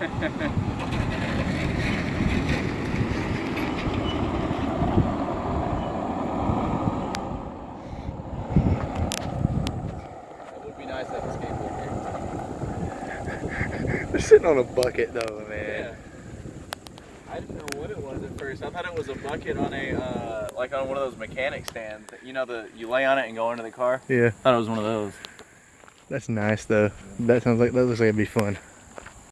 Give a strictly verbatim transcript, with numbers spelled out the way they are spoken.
would be nice to have a skateboard here. They're sitting on a bucket though, man. Yeah. I didn't know what it was at first. I thought it was a bucket on a, uh, like on one of those mechanic stands. You know, the you lay on it and go into the car? Yeah. I thought it was one of those. That's nice though. That sounds like, that looks like it'd be fun.